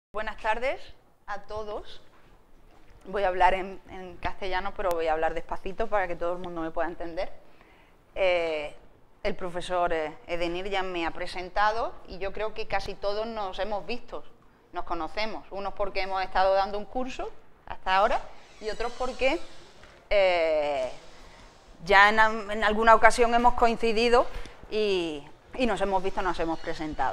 Buenas tardes a todos. Voy a hablar en castellano, pero voy a hablar despacito para que todo el mundo me pueda entender. El profesor Edenir ya me ha presentado y yo creo que casi todos nos hemos visto, nos conocemos. Unos porque hemos estado dando un curso hasta ahora y otros porque ya en alguna ocasión hemos coincidido y nos hemos visto, nos hemos presentado.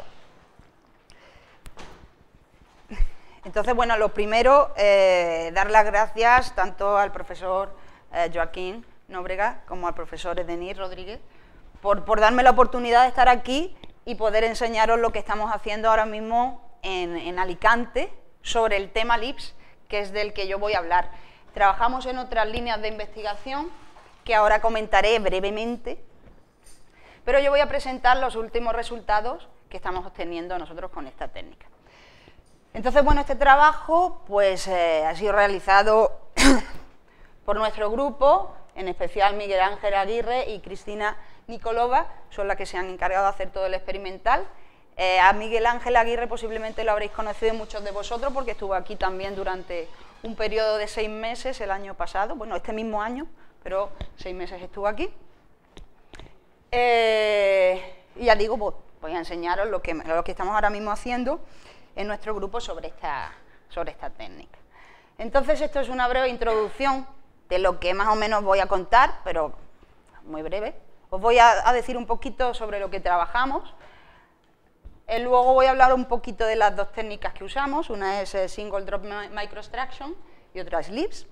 Entonces, bueno, lo primero, dar las gracias tanto al profesor Joaquín Nóbrega como al profesor Edenir Rodríguez por darme la oportunidad de estar aquí y poder enseñaros lo que estamos haciendo ahora mismo en Alicante sobre el tema LIPS, que es del que yo voy a hablar. Trabajamos en otras líneas de investigación que ahora comentaré brevemente, pero yo voy a presentar los últimos resultados que estamos obteniendo nosotros con esta técnica. Entonces, bueno, este trabajo pues, ha sido realizado por nuestro grupo, en especial Miguel Ángel Aguirre y Cristina Nicolova, son las que se han encargado de hacer todo el experimental. A Miguel Ángel Aguirre posiblemente lo habréis conocido muchos de vosotros porque estuvo aquí también durante un periodo de 6 meses el año pasado, bueno, este mismo año, pero 6 meses estuvo aquí. Y ya digo, pues, voy a enseñaros lo que estamos ahora mismo haciendo en nuestro grupo sobre esta técnica. Entonces, esto es una breve introducción de lo que más o menos voy a contar, pero muy breve. Os voy a decir un poquito sobre lo que trabajamos. Luego voy a hablar un poquito de las dos técnicas que usamos. Una es Single Drop Microextraction y otra es LIPS.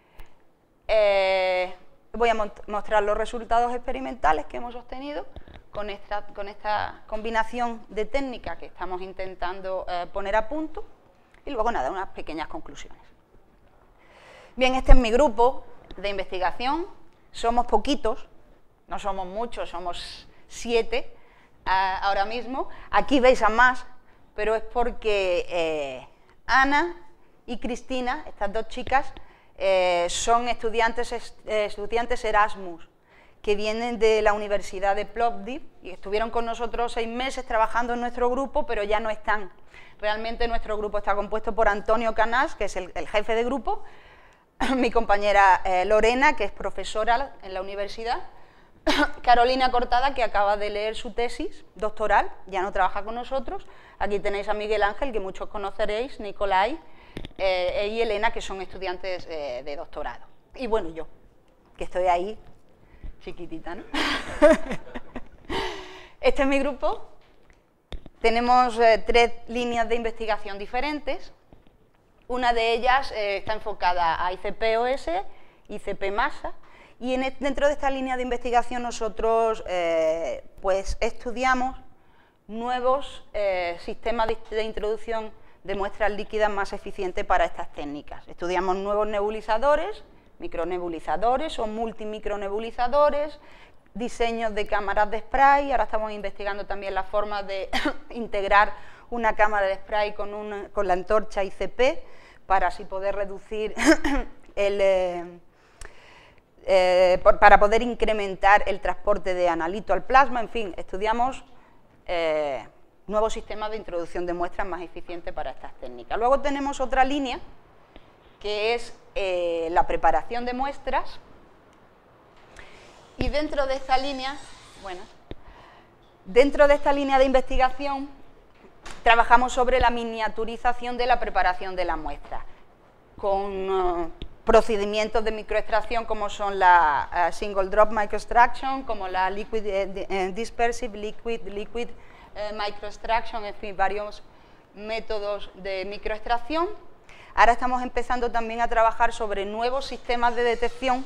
Voy a mostrar los resultados experimentales que hemos obtenido con esta combinación de técnicas que estamos intentando poner a punto y luego, nada, unas pequeñas conclusiones. Bien, este es mi grupo de investigación. Somos poquitos, no somos muchos, somos 7 ahora mismo. Aquí veis a más, pero es porque Ana y Cristina, estas dos chicas, son estudiantes Erasmus que vienen de la Universidad de Plovdiv y estuvieron con nosotros 6 meses trabajando en nuestro grupo, pero ya no están. Realmente nuestro grupo está compuesto por Antonio Canás, que es el jefe de grupo, mi compañera Lorena, que es profesora en la universidad, Carolina Cortada, que acaba de leer su tesis doctoral, ya no trabaja con nosotros. Aquí tenéis a Miguel Ángel, que muchos conoceréis, Nicolai, y Elena, que son estudiantes de doctorado. Y bueno, yo, que estoy ahí, chiquitita, ¿no? Este es mi grupo. Tenemos 3 líneas de investigación diferentes. Una de ellas está enfocada a ICP-OS, ICP-masa, y dentro de esta línea de investigación nosotros pues estudiamos nuevos sistemas de introducción de muestras líquidas más eficientes para estas técnicas. Estudiamos nuevos nebulizadores, micronebulizadores o multimicronebulizadores, diseños de cámaras de spray. Ahora estamos investigando también las formas de integrar una cámara de spray con la antorcha ICP para así poder reducir para poder incrementar el transporte de analito al plasma. En fin, estudiamos nuevos sistemas de introducción de muestras más eficientes para estas técnicas. Luego tenemos otra línea que es la preparación de muestras, y dentro de esta línea, de investigación trabajamos sobre la miniaturización de la preparación de la muestra con procedimientos de microextracción como son la Single Drop Microextraction, como la Liquid Dispersive, Liquid Microextraction, en fin, varios métodos de microextracción. Ahora estamos empezando también a trabajar sobre nuevos sistemas de detección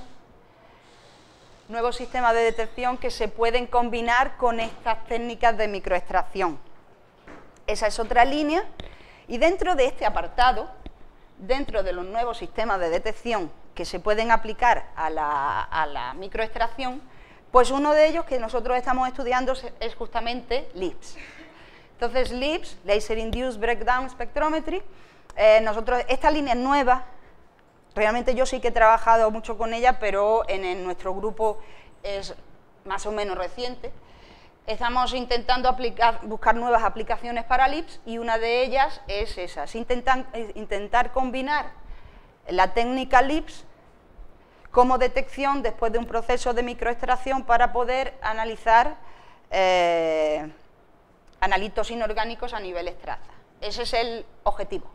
que se pueden combinar con estas técnicas de microextracción. Esa es otra línea, y dentro de este apartado, dentro de los nuevos sistemas de detección que se pueden aplicar a la microextracción, pues uno de ellos que nosotros estamos estudiando es justamente LIPS. Entonces, LIPS, Laser Induced Breakdown Spectrometry, esta línea es nueva. Realmente yo sí que he trabajado mucho con ella, pero en nuestro grupo es más o menos reciente. Estamos intentando buscar nuevas aplicaciones para LIPS y una de ellas es esa, es intentar combinar la técnica LIPS como detección después de un proceso de microextracción para poder analizar analitos inorgánicos a niveles traza. Ese es el objetivo.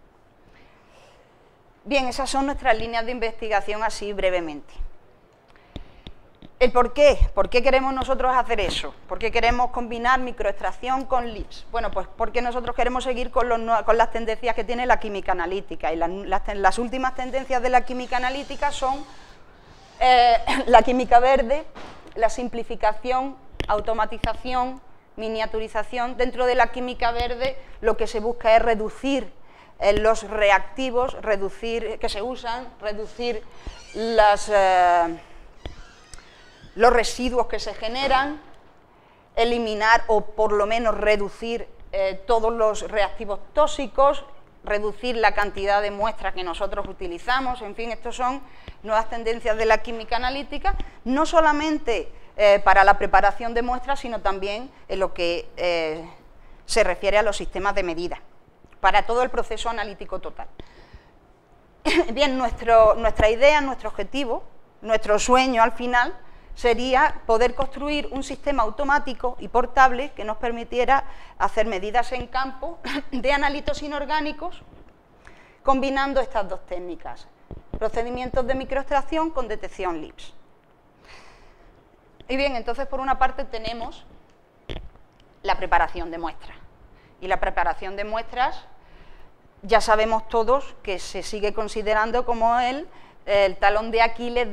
Bien, esas son nuestras líneas de investigación así brevemente. ¿El por qué? ¿Por qué queremos nosotros hacer eso? ¿Por qué queremos combinar microextracción con LIPS? Bueno, pues porque nosotros queremos seguir con las tendencias que tiene la química analítica, y las últimas tendencias de la química analítica son la química verde, la simplificación, automatización, miniaturización. Dentro de la química verde lo que se busca es reducir los reactivos que se usan, reducir los residuos que se generan, eliminar o por lo menos reducir todos los reactivos tóxicos, reducir la cantidad de muestras que nosotros utilizamos. En fin, estas son nuevas tendencias de la química analítica, no solamente para la preparación de muestras, sino también en lo que se refiere a los sistemas de medida, para todo el proceso analítico total. Bien, nuestra idea, nuestro objetivo, nuestro sueño al final sería poder construir un sistema automático y portable que nos permitiera hacer medidas en campo de analitos inorgánicos combinando estas dos técnicas, procedimientos de microextracción con detección LIPS. Y bien, entonces por una parte tenemos la preparación de muestras. Y la preparación de muestras ya sabemos todos que se sigue considerando como el talón de Aquiles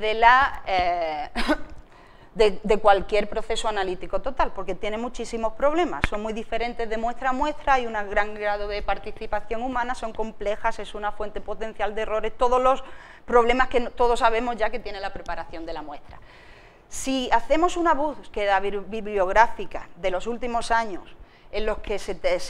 de cualquier proceso analítico total, porque tiene muchísimos problemas, son muy diferentes de muestra a muestra, hay un gran grado de participación humana, son complejas, es una fuente potencial de errores, todos los problemas que todos sabemos ya que tiene la preparación de la muestra. Si hacemos una búsqueda bibliográfica de los últimos años en los que,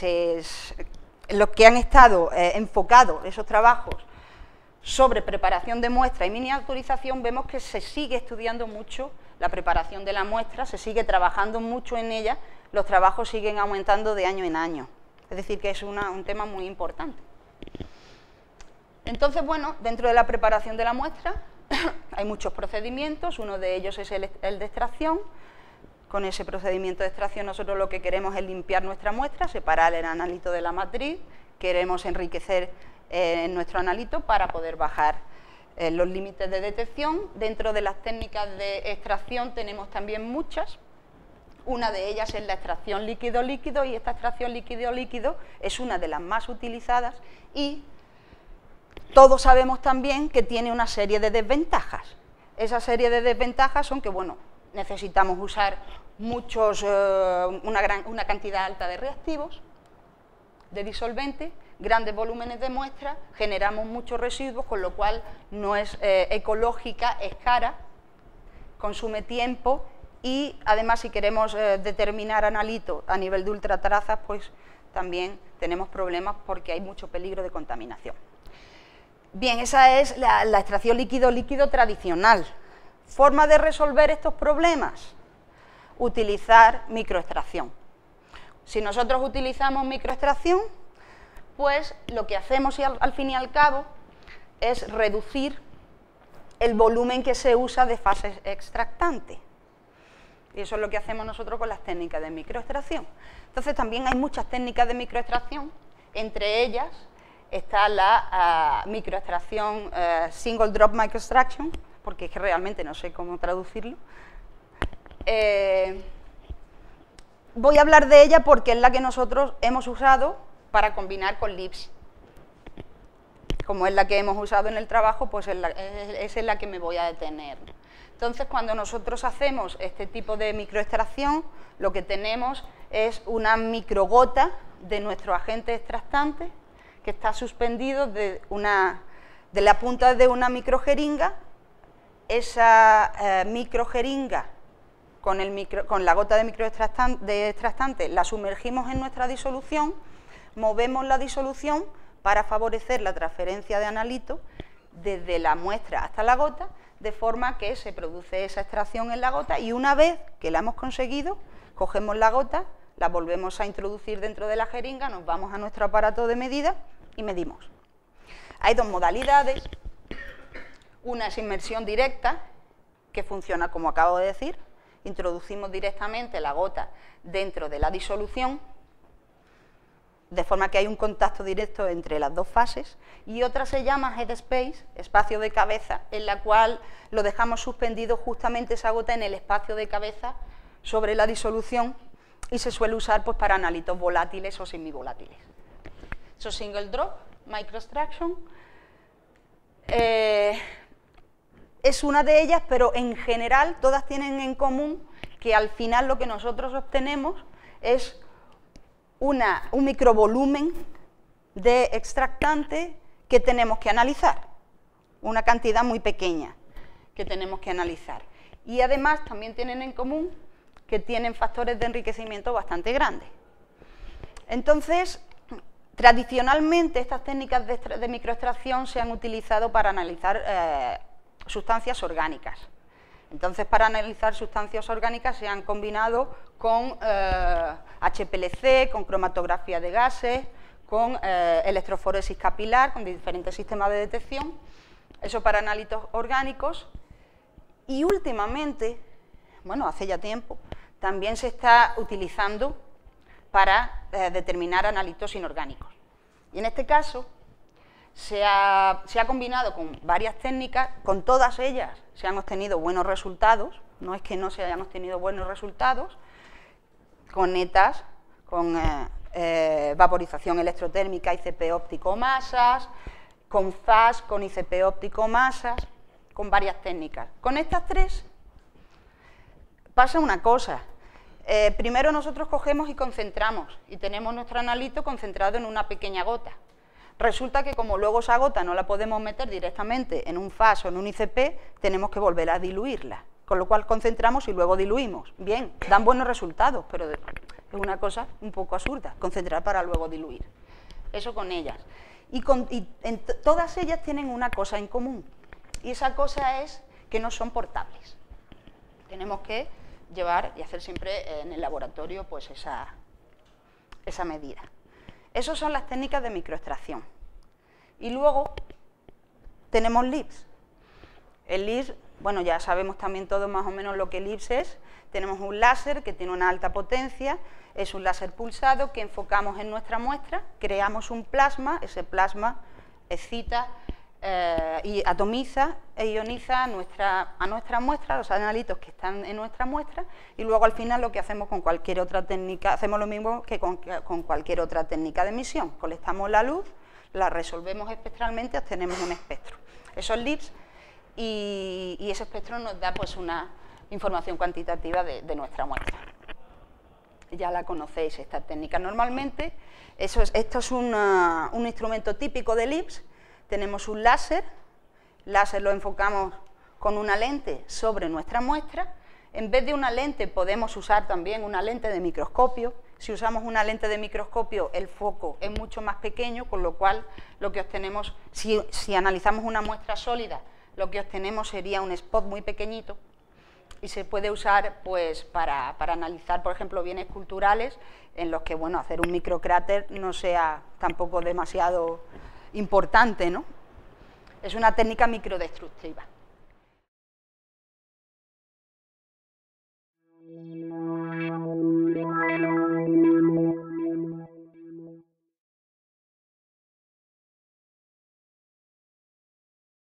han estado enfocados esos trabajos sobre preparación de muestra y miniaturización, vemos que se sigue estudiando mucho la preparación de la muestra, se sigue trabajando mucho en ella, los trabajos siguen aumentando de año en año. Es decir, que es un tema muy importante. Entonces, bueno, dentro de la preparación de la muestra hay muchos procedimientos, uno de ellos es el de extracción. Con ese procedimiento de extracción nosotros lo que queremos es limpiar nuestra muestra, separar el analito de la matriz, queremos enriquecer nuestro analito para poder bajar los límites de detección. Dentro de las técnicas de extracción tenemos también muchas. Una de ellas es la extracción líquido-líquido, y esta extracción líquido-líquido es una de las más utilizadas y todos sabemos también que tiene una serie de desventajas. Esa serie de desventajas son que, bueno, necesitamos usar una cantidad alta de reactivos, de disolventes, grandes volúmenes de muestras, generamos muchos residuos, con lo cual no es ecológica, es cara, consume tiempo y además si queremos determinar analitos a nivel de ultratrazas, pues también tenemos problemas porque hay mucho peligro de contaminación. Bien, esa es la extracción líquido-líquido tradicional. ¿Forma de resolver estos problemas? Utilizar microextracción. Si nosotros utilizamos microextracción, pues lo que hacemos al fin y al cabo es reducir el volumen que se usa de fase extractante. Y eso es lo que hacemos nosotros con las técnicas de microextracción. Entonces también hay muchas técnicas de microextracción, entre ellas está la microextracción single drop microextraction, porque es que realmente no sé cómo traducirlo. Voy a hablar de ella porque es la que nosotros hemos usado para combinar con LIPS. Como es la que hemos usado en el trabajo, pues es en la que me voy a detener. Entonces, cuando nosotros hacemos este tipo de microextracción, lo que tenemos es una microgota de nuestro agente extractante que está suspendido de la punta de una microjeringa. Esa microjeringa con la gota de extractante la sumergimos en nuestra disolución, movemos la disolución para favorecer la transferencia de analito desde la muestra hasta la gota. de forma que se produce esa extracción en la gota y una vez que la hemos conseguido, cogemos la gota, la volvemos a introducir dentro de la jeringa, nos vamos a nuestro aparato de medida y medimos. Hay dos modalidades, una es inmersión directa, que funciona como acabo de decir, introducimos directamente la gota dentro de la disolución, de forma que hay un contacto directo entre las dos fases, y otra se llama headspace, espacio de cabeza, en la cual lo dejamos suspendido justamente esa gota en el espacio de cabeza sobre la disolución y se suele usar pues, para analitos volátiles o semivolátiles. Eso es single drop, microextraction. Es una de ellas, pero en general todas tienen en común que al final lo que nosotros obtenemos es un microvolumen de extractante que tenemos que analizar, una cantidad muy pequeña que tenemos que analizar. Y además también tienen en común que tienen factores de enriquecimiento bastante grandes. Entonces, tradicionalmente estas técnicas de microextracción se han utilizado para analizar sustancias orgánicas. Entonces, para analizar sustancias orgánicas se han combinado con HPLC, con cromatografía de gases, con electroforesis capilar, con diferentes sistemas de detección, eso para análitos orgánicos. Y últimamente, bueno, hace ya tiempo, también se está utilizando para determinar análitos inorgánicos. Y en este caso, se ha combinado con varias técnicas, con todas ellas se han obtenido buenos resultados, no es que no se hayan obtenido buenos resultados, con ETAs, con vaporización electrotérmica, ICP óptico masas, con FAS, con ICP óptico masas, con varias técnicas. Con estas tres pasa una cosa. Primero nosotros cogemos y concentramos, y tenemos nuestro analito concentrado en una pequeña gota. Resulta que como luego esa gota no la podemos meter directamente en un FAS o en un ICP, tenemos que volver a diluirla, con lo cual concentramos y luego diluimos. Bien, dan buenos resultados, pero es una cosa un poco absurda, concentrar para luego diluir. Eso con ellas. Y todas ellas tienen una cosa en común, y esa cosa es que no son portables. Tenemos que llevar y hacer siempre en el laboratorio pues esa medida. Esas son las técnicas de microextracción. Y luego tenemos LIBS. El LIBS, bueno, ya sabemos también todos más o menos lo que el LIBS es. Tenemos un láser que tiene una alta potencia, es un láser pulsado que enfocamos en nuestra muestra, creamos un plasma, ese plasma excita y atomiza e ioniza a nuestra muestra, los analitos que están en nuestra muestra, y luego al final lo que hacemos con cualquier otra técnica, hacemos lo mismo que con cualquier otra técnica de emisión, colectamos la luz, la resolvemos espectralmente, obtenemos un espectro. Eso es LIBS, y ese espectro nos da pues una información cuantitativa de nuestra muestra. Ya la conocéis, esta técnica. Normalmente, esto es un instrumento típico de LIBS. Tenemos un láser lo enfocamos con una lente sobre nuestra muestra. En vez de una lente podemos usar también una lente de microscopio. Si usamos una lente de microscopio el foco es mucho más pequeño, con lo cual lo que obtenemos, si analizamos una muestra sólida, lo que obtenemos sería un spot muy pequeñito y se puede usar pues, para analizar, por ejemplo, bienes culturales en los que bueno, hacer un microcráter no sea tampoco demasiado importante, ¿no? Es una técnica microdestructiva.